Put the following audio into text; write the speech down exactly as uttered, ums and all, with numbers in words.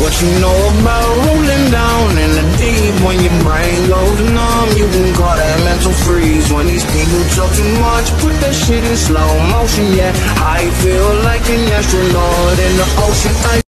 what you know about rolling down in the deep. When your brain goes numb, you can call that mental freeze. When these people talk too much, put that shit in slow motion, yeah. I feel like an astronaut in the ocean. I